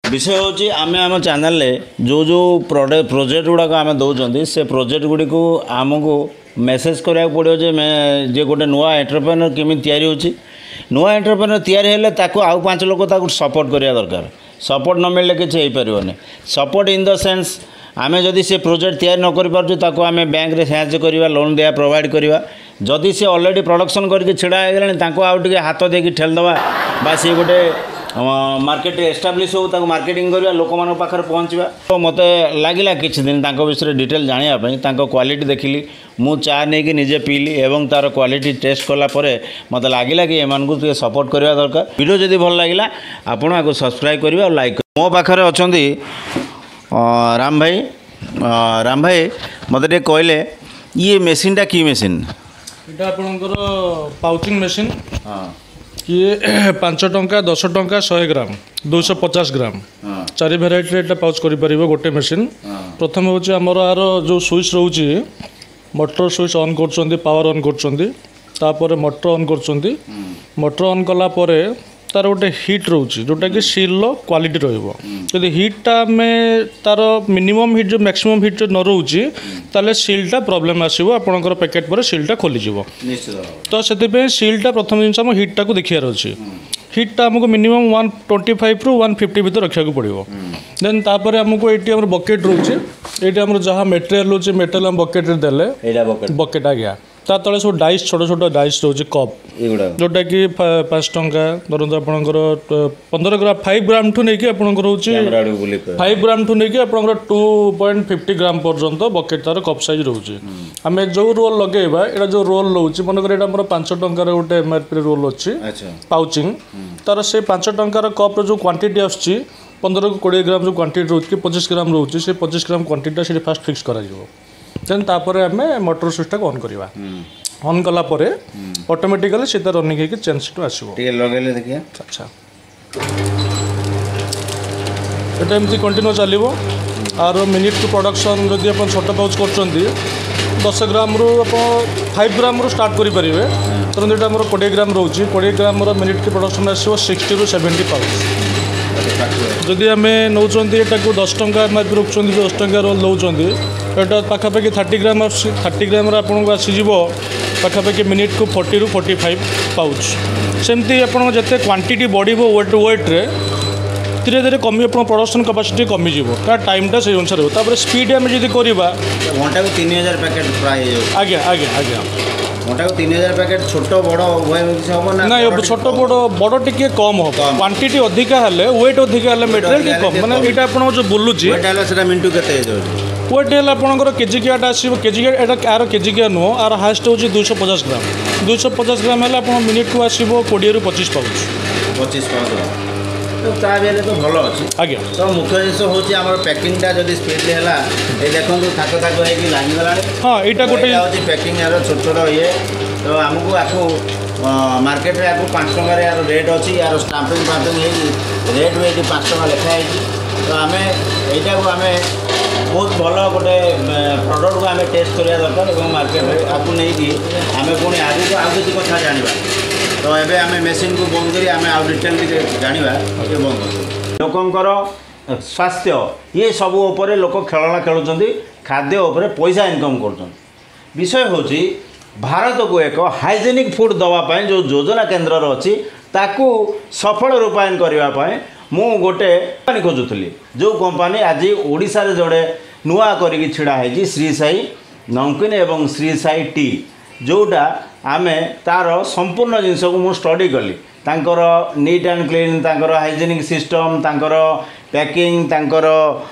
विषय हूँ आम आम चैनल जो जो प्रोजेक्ट गुड़ाक आम दौरान से प्रोजेक्ट गुड़ी को आमको मेसेज कराया पड़ो जे गोटे नुआ एंटरप्रेन्योर केमी या नुआ एंटरप्रेन्योर या आउ 5 लोग सपोर्ट करा दरकार सपोर्ट न मिले किसी हो पारे सपोर्ट इन द सेंस आम जदि से प्रोजेक्ट या न कर बैंक रे साहाय्य करवा लोन दिया प्रोवाइड करवा जदि से ऑलरेडी प्रोडक्शन करके छिड़ा हो आउ टे हाथ देकी ठेलदवा बा सी गोटे मार्केट एस्टाब्लीश हो मार्केटिंग करवा लोक मान पाखे पहुँचवा तो मत लगे किसी दिन विषय डिटेल जानापी क्वालिटी देखिली मु चा नहीं निजे पीली एवं तार क्वालिटी टेस्ट कलापर मत लगे कि एम को सपोर्ट करवा दरकार वीडियो जदि भल लगे आपण आपको सब्सक्राइब करेंगे और लाइक मो पाखे अच्छा राम भाई मत कहले ये मेसीनटा कि मेसीन এটা আপনার পাউচিং মেশিন কিয়ে 5 টঙ্কা 10 টঙ্কা 100 গ্রাম 250 গ্রাম 4 ভ্যারাইটি এটা পাউচ করি পারিবো গোटे মেশিন প্রথম হচ্ছে আমার আর যে সুইচ রহুছি মোটর সুইচ অন করছন্তি পাওয়ার অন করছন্তি তারপরে মোটর অন করছন্তি মোটর অন কলা পরে तार गोटे हिट रोचे जोटा कि सील क्वालिटी रही हिटा आम तार मिनिमम हिट जो मैक्सिमम हिट जो न रोचे ताले सीलटा प्रोब्लेम आसो आपंकर पैकेट पर सीलटा खोलीज तो से सीलटा प्रथम जिन हिटा को देखार अच्छे हिटा आमको मिनिमम 125 रु 150 भर रखा पड़ो देन तापर आमको ये बकेट रोचे ये जहाँ मेटेरियल रोचे मेटेरियल आम बकेट देले बकेट आज्ञा ता तले सब डाइस छोट छोट डाइस रोचे कप जोटा कि 5 टंका धरत आपंकर 15 ग्राम 5 ग्राम ठू नहीं आपंकर रोचे 5 ग्राम ठू नहीं आपंकर 2.50 ग्राम पर्यंत बकेट तार कप साइज रोचे आम जो रोल लगेबा एटा जो रोल रोचे मनकर एटा हमर 5 टंकार गोटे एमआरपी रोल अच्छी पाउचिंग तार से 5 टंकार कप जो क्वांटिटी आछी 15 को 20 ग्राम जो क्वांटिटी रोचे 25 ग्राम रोचे से 25 ग्राम क्वांटिटी से फास्ट फिक्स करा जिवो देन तापर आम मोटर स्विच ऑन करवा ऑन कला परे ऑटोमेटिकली सीधा रनिंग होकर चेंज टू आसो लगेले देखिए अच्छा एटा एमती कंटिन्यू चलो आर मिनिट टू प्रोडक्शन जदि आप छोट पाउच कर 10 ग्राम रु 5 ग्राम रु स्टार्ट करेंगे तुरंत ये 20 ग्राम रोचे 20 ग्राम मिनिट की प्रोडक्शन आसो 60 रु 70 पाउच जदि आम नौ को 10 टंका एम आर पी रखुच्च 10 टंका रोल दौरान यहाँ पाखापाखि 30 ग्राम 30 ग्राम आपको आसीज पाखापाखि मिनिट को 40 रु 45 पाउच सेमती आप जिते क्वांटिटी बढ़ वेट वेट्रे धीरे धीरे कमी आप प्रोडक्शन कैपेसिटी कमिज टाइमटा से अनुसार हो स्पीड आम जब करवा घंटा को 3000 पैकेट प्राय आज्ञा आज्ञा आज्ञा घंटा को 3000 पैकेट छोट बड़ हम ना छोट बड़ बड़ टी कम हम क्वांटिटी अधिका हेले वेट अधिका हेले मटेरियल कम माने एटा आपन जो बोलुची वेट हेले सेटा मिनिट केते वेट हेले आपनकर केजी कियाटा आसीबो केजी किया एटा आर केजी किया नो आर हाईएस्ट होची 250 ग्राम 250 ग्राम हेले आपन मिनिट को आसीबो 20 रु 25 पाउच 25 पाउच तो ता बेले तो भल अच्छी आज्ञा तो मुख्य जिस हूँ आम पैकिंगटा जब स्पीड है ये देखो थाक थाक होगी लगीगला हाँ यहाँ गोटे पैकिंग यार छोट छोट ये तो आमको आपको मार्केट में आपको 5 टंका यार रेट अच्छी यार स्टाम्पिंग फाम्पिंग रेट भी ये 5 टंका लिखाई तो आम यहाँ को आम बहुत भल गोटे प्रडक्ट को आम टेस्ट करा दरकार और मार्केट में आपको नहीं आम पुणी आगे आउ किसी कथा जाना तो ये आम मेसीन को बंद करी आम आउ डिटेल जाना ये बंद कर लोकंर स्वास्थ्य ये सब उपरे लोक खेलना खेलुंट खाद्य उपर पैसा इनकम कर विषय हूँ भारत को एक हाइजेनिक फूड दवापाई जो योजना केन्द्र अच्छी ताकू सफल रूपायन करने मु गोटे कंपनी खोजुली जो कंपनी आज ओडिशा रे जोड़े नुआ करी छिड़ा है श्री साई नमकीन एवं श्री साई टी जोटा आम तार संपूर्ण जिनस को मुझे स्टडी कली तांकर नीट एंड क्लीन तांकर हाइजेनिक सिस्टम तांकर पैकिंग तांकर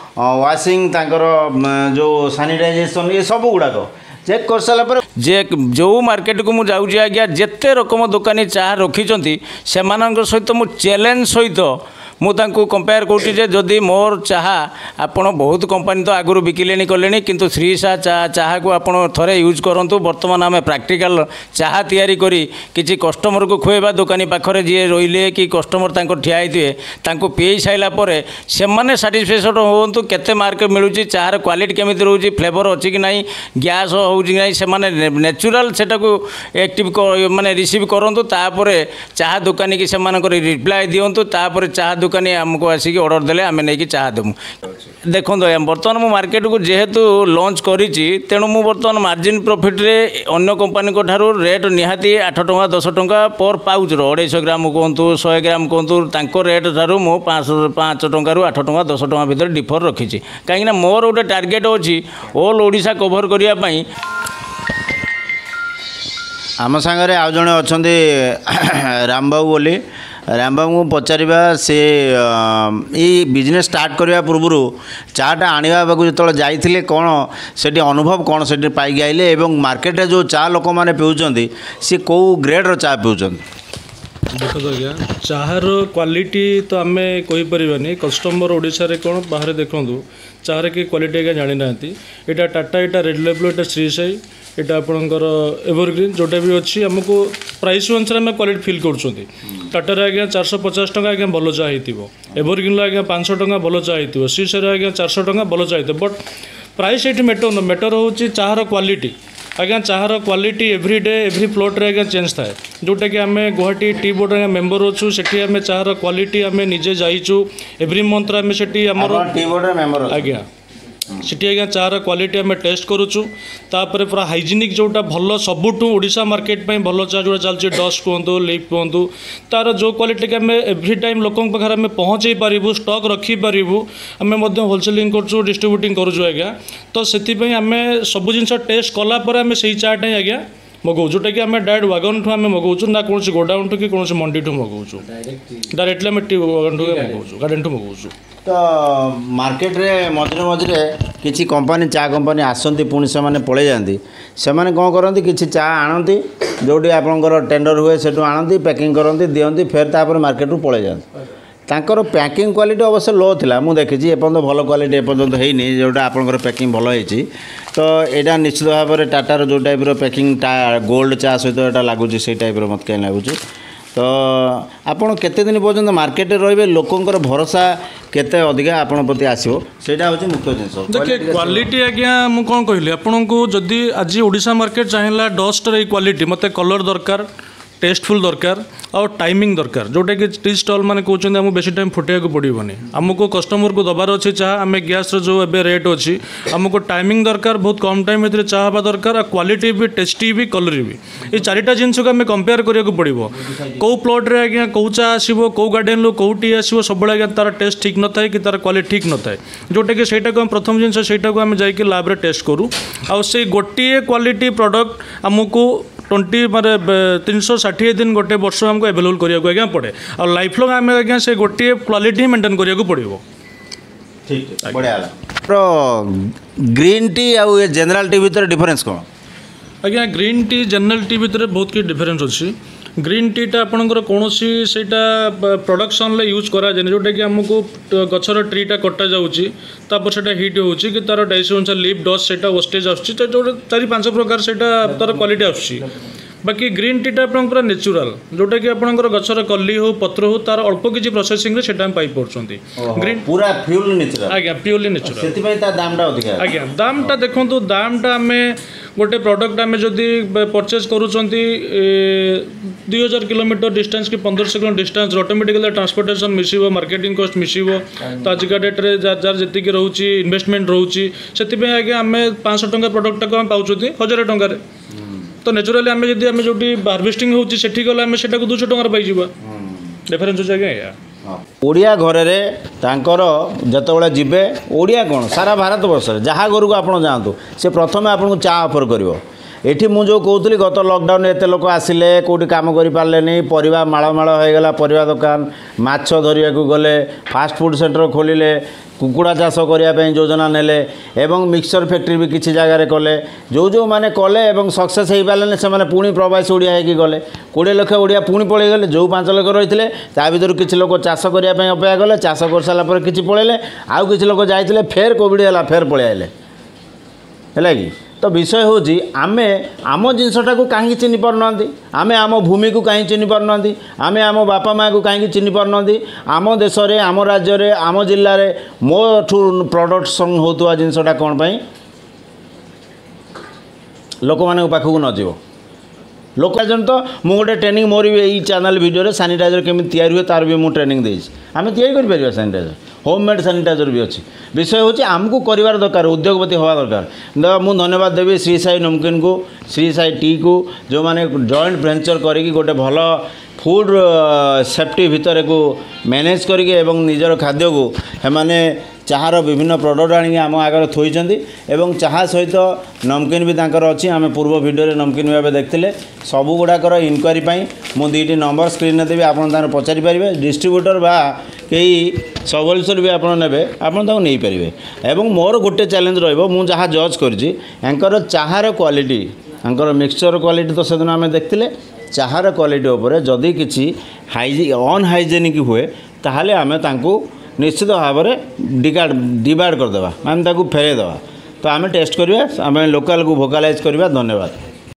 वाशिंग तांकर जो सैनिटाइजेशन ये सब गुड़ाक चेक कर सारापर जे जो मार्केट को मुझे जाऊँगी आज्ञा जिते रकम दुकानी चाह रखी से सहित मु चैलेंज सहित मुझे कंपेयर करुँचे जदि मोर चाह आपण बहुत कंपनी तो आगुरी बिकिले कले किंतु श्री सा चाह को आप थे यूज करूँ बर्तमान आम प्राक्टिकल चाह तैयारी करी किसी कस्टमर को खुएबा दुकानी पाखरे जी रही कि कस्टमर ठिया होते पी सारापर से साटिस्फैक्शन हूँ केते मार्क मिलूँ चाह क्वालिटी केमी रोचे फ्लेवर अच्छी कि ना गैस हो ना नेचुराल से एक्टिव माने रिसीव करूँ तापर चाह दुकानी की रिप्लाय दिंतु चाह दुकानी आमको आसिक ऑर्डर देले आम नहीं चाह देमु देखो बर्तमान मु मार्केट को जेहेतु लॉन्च करिछि तेणु मु बर्तमान मार्जिन प्रॉफिट रे अन्य कंपनी को ठारू रेट निहाती 8 टंका 10 टंका पर पाउच रो 250 ग्राम कहतु 100 ग्राम कहतु तांको रेट ठारू मु 5 टंका 8 टंका 10 टंका भीतर डिफर रखिछि कहीं मोर गोटे टार्गेट अछि ऑल ओडिशा कवर करिया पई। आम सागर आउ जड़े अच्छा रामबाबू बोली रामबाबू को पचारा से ये बिजनेस स्टार्ट करने पूर्व चाटा आने जो जाइए कौन से अनुभव कौन से पाई आइले और मार्केट जो चा लोक मैंने पीउछंती सी कौ ग्रेड्र चा पीउछंती देखो आज्ञा चाହାର क्वालिटी तो आम कहीपरानी कस्टमर ओडिशा रे कौन बाहर देखूँ चाहर कि क्वालिटी आज्ञा जानी ना यहाँ टाटा यहाँ रेड लेबल यहाँ श्री साई यहाँ आपणकर एवरग्रीन जोटा भी अच्छी आमको प्राइस अनुसार आम क्वालिटी फिल कर टाटार आज्ञा 450 टंका आज्ञा भल चाह एवरग्रीन आज्ञा 500 टंका भल चाह श्री साई आज्ञा 400 टंका भल चाह बट प्राइस ये मैटर हूँ चाहर क्वालिटी आज्ञा चाहर क्वालिटी एवरीडे एवरी प्लॉट रे आज्ञा चेंज थाए जोटा कि आम गुवाहाटी टी बोर्ड आज्ञा मेंबर अच्छू से आम चाहर क्वालिटी आम निजे जाइचु एवरी मंथ आम से टी बोर्ड मेंबर आज्ञा सीटी आज्ञा चार क्वालिटी आम टेस्ट करुचु तापर पूरा हाइजीनिक जोटा भल सबुठू ओडिशा मार्केट पे भल चा जो चलती डस्ट कहतु लिप कहतु तार जो क्वालिटी आम एवरी टाइम लोक पाखे आम पहुँचे पारूँ स्टॉक रखिपारू आम होलसेलिंग करुँ डिस्ट्रीब्यूटिंग करुँ आज्ञा तो से आम सब जिन टेस्ट कलापर आम से चाटा ही आज्ञा मगाऊ जोटा कि आम डायरेक्ट वागन ठूँ आम मगाऊ ना कौन गोडाउन ठू कि कौन मंडी ठू मगाऊ डायरेक्टली आम वागन ठू मगाऊ गार्डन ठू मगाऊ तो मार्केट रे मझे मझे किसी कंपनी चा कंपनी आसती पुणी से पलि जाती से कौन करती कि चा आणती जोटी आपंकर टेंडर हुए से आणती पैकिंग करती दिखती फेर तापर मार्केट रू पलि जाती तांकर पैकिंग क्वालिटी अवश्य लो थिला मु देखी एपर्तंत भल क्वालिटी एपर्तंत होनी जोटा आपंकर पैकिंग भल होती तो यहाँ निश्चित भाव में टाटार जो टाइप पैकिंग गोल्ड चा सहित यहाँ लगुच से टाइप मत कहीं लगुच तो आपड़ केते दिन पर्यंत मार्केट रे लोकंर भरोसा केते अधिका आपण प्रति आसो सेटा होची मुख्य जिनिस देखिए क्वालिटी आज्ञा मु कौन कहली आपन को जदि आज ओडिशा मार्केट चाहिए डस्ट रे क्वालिटी मते कलर दरकार टेस्टफुल दरकार और टाइमिंग दरकार जोटा कि टी स्टॉल मैंने कहते हैं बेसी टाइम फुटेक पड़ोनी आमको कस्टमर को दबार अच्छी चाह आम गैस जो ए रेट अच्छी आमको टाइमिंग दरकार बहुत कम टाइम ए चाह हवा दरकार और क्वालिटी भी टेस्टी भी कलर भी ये चारिटा जिनस को आम कंपेयर करा पड़ो कौ प्लॉट रे आज्ञा कौ चा आसो कौ गार्डन रू कौ टी आसो सब आज्ञा तार टेस्ट ठीक न थाए कि तार क्वालिटी ठीक न थाए जोटा कि सहीटा को प्रथम जिन सहीटा को आम जाकि लैब रे टेस्ट करूँ आउ से गोटे क्वालिटी प्रोडक्ट आमको 20 मारे 360 दिन गोटे वर्ष हमको अवेलेबल करिया आज्ञा पड़े और लाइफ लॉन्ग आम आज्ञा से गोटे क्वालिटी मेंटेन करिया पड़ो ठीक बढ़िया प्रो ग्रीन टी आउ ये जनरल टी भीतर डिफरेंस कौन आज्ञा ग्रीन टी जनरल टी भीतर बहुत कि डिफरेंस अच्छी ग्रीन टीटा आपंकर कौन से प्रोडक्शन यूज करा जाए जोटा कि आमको गचर ट्रीटा कटा जापर से हिट हो तार डाइस अनुसार लिप डस्ट से वेस्टेज आस 4-5 प्रकार से तार क्वालिटी आसूँ बाकी ग्रीन टीटा पूरा नेचुराल जोटा कि आपंकर गचर कली हो पत्र हो तार अल्प किसी प्रोसेसिंग से पाई पड़ते ग्रीन पूरा प्योरली नेचुरल आज्ञा प्योरली नेचुराल से दामटा अधिक आज्ञा दामटा देखो दामटा आम गोटे प्रोडक्ट आम जदि परचेज करूँ 2000 किलोमीटर डिस्टेंस कि 1500 किलोमीटर डिस्टेंस ऑटोमेटिकली ट्रांसपोर्टेशन मिसिबो मार्केटिंग कॉस्ट मिसिबो तो आजिका डेट रे जार जी रोचे इन्वेस्टमेंट रोचे से आगे आम 500 टंका प्रोडक्ट को आम पाँच 1000 टंकार तो नेचुराली आम जब आम जो हार्वेस्टिंग होती गले आम से 200 टंकार पाई डिफरेन्स हो आज्ञा ओडिया घर में जिते जीवे ओडिया कौन सारा भारत वर्ष जहाँ घर को आप जातु से प्रथम आपको चा ऑफर कर एठी मु जो कहूली गत लॉकडाउन एत लोक आसिले कौटी काम करें परिवा मालमाल होगला परिवा दुकान माछ धरिया गले फास्ट फूड सेंटर खोलिले कुकुड़ा चाष करने योजना नेले एवं मिक्सचर फैक्ट्री भी किसी जगह कले जो मैंने कले सक्सेस हो पारे से पुणी प्रवासी ओडिया होगी गले 20 लाख ओडिया पुणी पलि गले जो 5 लाख रही है भर किसी लोक चाष करने अपेक्षा कले चाष कर सारापर कि पलैले आउ किसी लोक जाते फेर कोविड है फेर पलैले है कि तो विषय हूँ आमे आम जिनसटा को कहीं चिन्ह पारना आमे आम भूमि को कहीं चिन्ह पारना आमे आम बापा माँ को कहीं चिन्ह पारना आम देश में आम राज्य में आम जिले में मो ठू प्रोडक्शन होता जिनसटा कौन पाई लोक मान पाखक न जीव लोकल तो मु गोटे ट्रेनिंग मोर भी चैनल वीडियो सानिटाइजर केमी तैयारी हुए तार भी मुझे ट्रेनिंग देती आम तैयारी सानिटाइजर होममेड सानिटाइजर भी अच्छी विषय हूँ आमको कर दरकार उद्योगपति हवा दरकार मुझे धन्यवाद देवी श्री साई नमकीन को श्री साई टी को जो मैंने जॉइंट वेंचर करी गोटे भल फूड सेफ्टी भितर को मैनेज करके एवं निजर खाद्य को हेमाने चाहार विभिन्न प्रोडक्ट आनिक आम आगे थोइचंदी एवं चाहा सहित नमकीन भी तांकर अच्छी आम पूर्व वीडियो नमकीन भी देखते सबू गुड़ाकर इनक्वारी मु दुईटी नंबर स्क्रीन देवी आप पचारि पारे डिस्ट्रीब्यूटर बा कई सबलसर भी आपड़ ने आपड़ नहीं पारे एवं मोर गोटे चैलेंज रहा जज कर चाहार क्वालिटी मिक्सचर क्वालिटी तो सेदिन आम देखते चाहार क्वालिटी उपर जदि किसी अनहाइजेनिक हुए ताहले आमे तांको निश्चित भाव में डिवाइड करदे आम फेरईदेवा तो आम टेस्ट करवा आम लोकल को भोकालाइज करवा धन्यवाद।